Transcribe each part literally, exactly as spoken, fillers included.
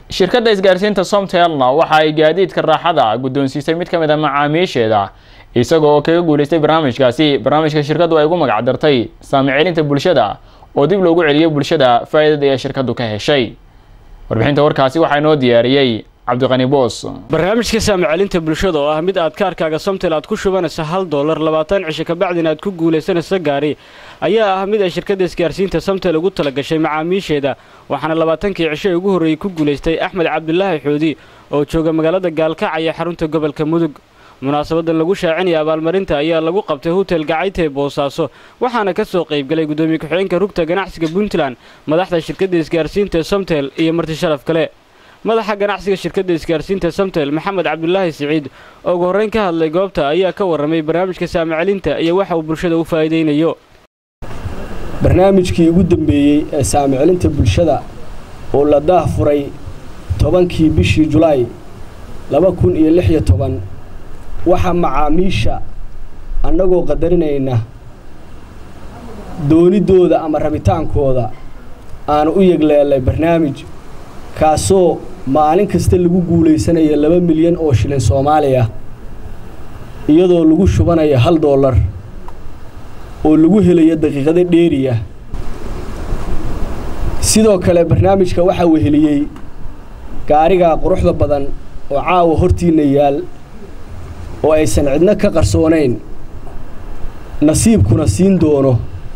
shirkadda isgaarsiinta Somtelna waxa ay gaadiidka raaxada guddoonsiisay mid ka mid ah macaamiisheeda isagoo kaga guuleystay barnaamijkaasi barnaamijka shirkaddu ay ugu magac dartay saamicelinta bulshada oo dib loogu celiyo bulshada faa'iidada ay shirkaddu ka heshay warbixinta warkaasi waxa inoo diyaariyay Cabdiqani Boos barnaamijka saamicelinta bulshada oo ah mid aad kaarkaaga Somtel aad ku shubanayso hal dollar labaatan cisho ka bacdina aad ku guuleysanayso gaari ayaa ah mid ay shirkadda isgaarsiinta Somtel ugu tala gashay macaamiisheeda waxaana labaatankii cisho ugu horeeyay ku guuleystay Axmed Cabdullaahi Xuudi oo jooga magaalada Gaalkacyo xarunta gobolka Mudug munaasabadan lagu shaacinaya abaalmarinta ayaa lagu qabtay hotel Gacayte Boosaaso waxaana ka soo qayb galay gudoomiye ku-xigeenka rugta ganacsiga Puntland madaxda shirkadda isgaarsiinta Somtel iyo marti sharaf kale madaxa ganacsiga shirkadda isgaarsiinta Somtel Maxamed Cabdullaahi Siciid oo ugu horeyn ka hadlay goobta ayaa ka waramay barnaamijka saamicelinta iyo waxa uu bulshada u faa'iideynayo barnaamijkii ugu dambeeyay ee saamicelinta bulshada oo la daahfuray tobankii bishii Julaay laba kun iyo lix iyo toban waxa macaamiisha annagoo qadarinayna doonidooda ama rabitaankooda aan u yegleelay barnaamij kaasoo maalin kasta lagu guuleysanayo laba milyan oo shilin Soomaaliya iyadoo lagu shubanayo hal dollar oo lagu helayo daqiiqado dheeriya sidoo kale barnaamijka waxa uu heliyay gaariga quruxda badan oo caawa hortiina yaal oo aysan cidna ka qarsoonayn nasiibkuna siin doono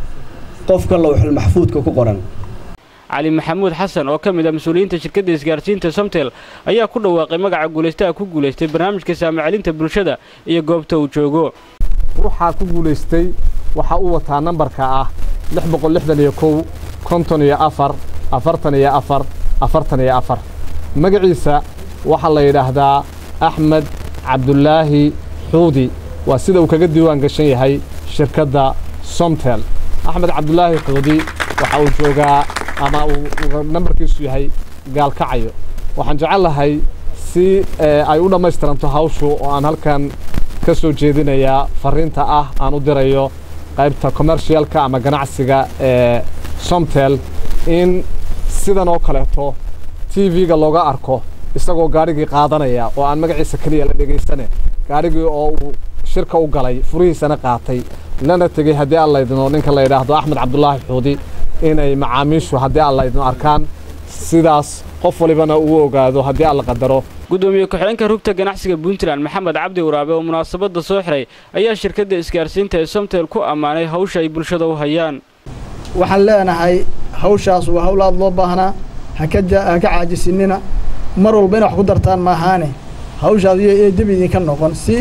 qofka lawxul maxfuudka ku qoran علي محمود حسن oo kamid ah mas'uuliyiinta shirkadda isgaarsiinta Somtel ayaa ku dhawaaqay magaca guuleystaha ku guuleystay barnaamijka saamicelinta bulshada iyo goobta uu joogo ruuxa ku guuleystay waxa uu wataa nambarka ah lix boqol lixdan iyo kow konton iyo afar afartan iyo afar afartan iyo afar magaciisa waxa la yiraahdaa Axmed Cabdullaahi Xuudi waa sida uu kaga diiwaan gashan yahay shirkadda Somtel Axmed Cabdullaahi Xuudi waxa uu joogaa ama uu nambarkiisu yahay Gaalkacyo waxaan jecelahay si ay u dhameystiranto hawshu oo aan halkan ka soo jeedinayaa fariinta ah aan u dirayo qaybta commercialka ama ganacsiga ee Somtel in sidan oo kaleeto T V-ga looga arko isagoo gaarigii qaadanaya oo aan magaciisa kaliya la dhageysanay gaarigii oo uu shirka u galay furihiisana qaatay lana tagay hadii alla idino ninka la yiraahdo Axmed Cabdullaahi Xuudi inay macaamiishu hadii alla idin arkaan sidaas qof walibana uu ogaado hadii alla qadaro gudoomiye ku-xigeenka rugta ganacsiga Puntland Maxamed Cabdi Waraabe oo munaasabada soo xiray ayaa shirkadda isgaarsiinta ee Somtel ku amaanay hawsha ay bulshada u hayaan waxaan leenahay hawshaas waa hawl aad loo baahnaa ha ka ka caajisinina mar walba in wax ku dartaan ma ahaane hawshaas iyo dib idin ka noqon si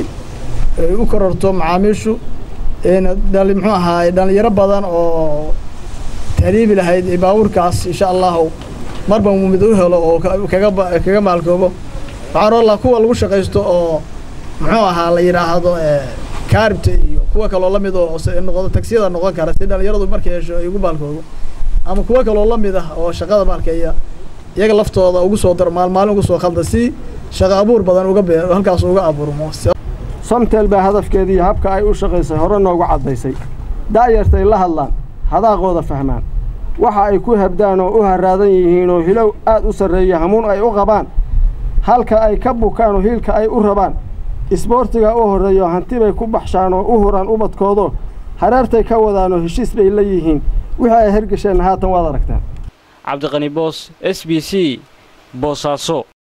u kororto macaamiishu ee dal muxuu ahaay dhalinyaro badan oo تريب لهاي باوركاس إن شاء الله مربى ممدوه له أو كجب كجمال كوبو بعرض الله كوا الوش قيستو أو معها على يرا هذا كاربتي كوا كلا الله ميدو إنه قد تكسير إنه قد كارثين اللي يرضوا مركز يقبل كوبو أما كوا كلا الله ميده أو شغال مركزية يجي لفته هذا وجو صدر مال مال وجو صو خلدسي شغال أبور بدن وجب هالكاس وجا أبور موس Somtel بهدف كذي هبك أي وش قيسه هرنا وقعد ديسي داير الله الله هذا قوة فهمان waxa ay ku habdaan oo u haraadan yihiin oo hilow aad u sareeyo hamuun ay u qabaan halka ay ka bukaan oo hilka ay u rabaan isboortiga oo horeeyo hanti bay ku baxshaan oo u horan ubadkoodo hareertay ka wadaan oo heshiis bay leeyihiin waxa ay hergasheen haatan wada aragtaan Cabdiqani Boos S B C Boosaaso